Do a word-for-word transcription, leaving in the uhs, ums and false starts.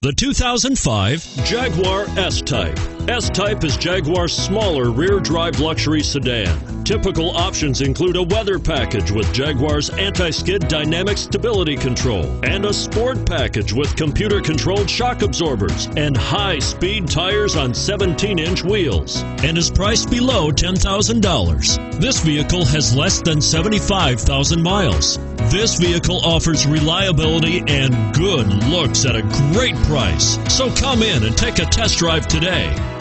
The two thousand five Jaguar S-Type. S-Type is Jaguar's smaller rear-drive luxury sedan. Typical options include a weather package with Jaguar's anti-skid dynamic stability control and a sport package with computer-controlled shock absorbers and high-speed tires on seventeen inch wheels, and is priced below ten thousand dollars. This vehicle has less than seventy-five thousand miles. This vehicle offers reliability and good looks at a great price. So come in and take a test drive today.